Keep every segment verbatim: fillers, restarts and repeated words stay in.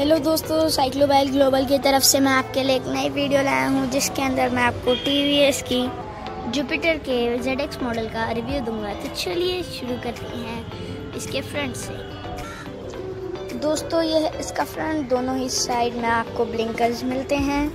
Hello दोस्तों, साइक्लोबाइल global की तरफ से मैं आपके लिए एक नई वीडियो लाया हूं जिसके अंदर मैं आपको टीवीएस की जुपिटर के जेड एक्स मॉडल का रिव्यू दूंगा। तो चलिए शुरू करते हैं इसके फ्रंट से। दोस्तों ये है इसका फ्रंट, दोनों ही साइड में आपको ब्लिंकर्स मिलते हैं।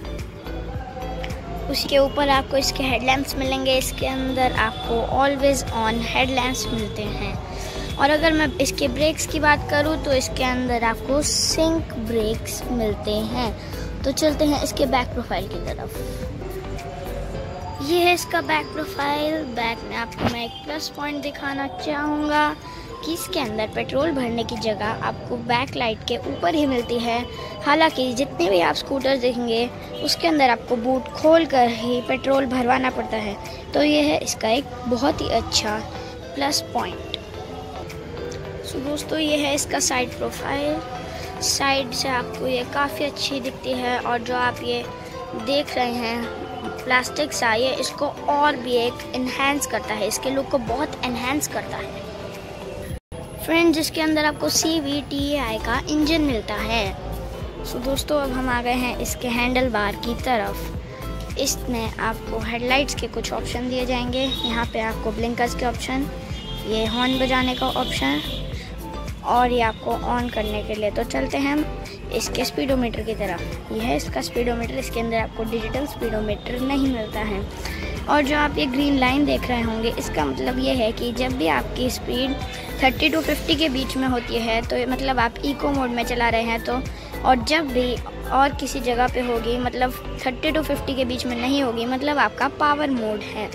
उसके ऊपर आपको इसके हेडलैम्प्स मिलेंगे। इसके अंदर आपको ऑलवेज ऑन हेडलैम्प्स मिलते हैं। और अगर मैं इसके ब्रेक्स की बात करूं तो इसके अंदर आपको सिंक ब्रेक्स मिलते हैं। तो चलते हैं इसके बैक प्रोफाइल की तरफ। ये है इसका बैक प्रोफाइल। बैक में आपको मैं एक प्लस पॉइंट दिखाना चाहूँगा कि इसके अंदर पेट्रोल भरने की जगह आपको बैक लाइट के ऊपर ही मिलती है। हालांकि जितने भी आप स्कूटर देखेंगे उसके अंदर आपको बूट खोल कर ही पेट्रोल भरवाना पड़ता है। तो ये है इसका एक बहुत ही अच्छा प्लस पॉइंट। सो दोस्तों ये है इसका साइड प्रोफाइल। साइड से आपको ये काफ़ी अच्छी दिखती है। और जो आप ये देख रहे हैं प्लास्टिक सा, ये इसको और भी एक इन्हेंस करता है, इसके लुक को बहुत इन्हेंस करता है फ्रेंड। जिसके अंदर आपको सी वी टी आई का इंजन मिलता है। सो दोस्तों अब हम आ गए हैं इसके हैंडल बार की तरफ। इसमें आपको हेडलाइट्स के कुछ ऑप्शन दिए जाएंगे। यहाँ पे आपको ब्लिंकर्स के ऑप्शन, ये हॉर्न बजाने का ऑप्शन और ये आपको ऑन करने के लिए। तो चलते हैं हम इसके स्पीडोमीटर की तरफ। ये है इसका स्पीडोमीटर। इसके अंदर आपको डिजिटल स्पीडोमीटर नहीं मिलता है। और जो आप ये ग्रीन लाइन देख रहे होंगे इसका मतलब ये है कि जब भी आपकी स्पीड थर्टी टू फिफ्टी के बीच में होती है तो मतलब आप इको मोड में चला रहे हैं। तो और जब भी और किसी जगह पे होगी मतलब थर्टी टू फिफ्टी के बीच में नहीं होगी मतलब आपका पावर मोड है।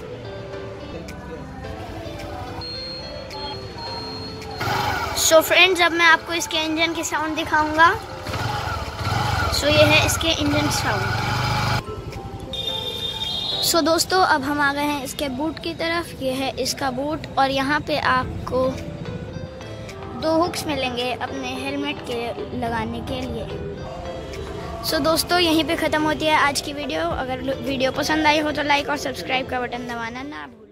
सो so फ्रेंड्स अब मैं आपको इसके इंजन की साउंड दिखाऊंगा। सो so ये है इसके इंजन साउंड। सो so दोस्तों अब हम आ गए हैं इसके बूट की तरफ। ये है इसका बूट और यहाँ पे आपको दो हुक्स मिलेंगे अपने हेलमेट के लगाने के लिए। सो so दोस्तों यहीं पे ख़त्म होती है आज की वीडियो। अगर वीडियो पसंद आई हो तो लाइक और सब्सक्राइब का बटन दबाना ना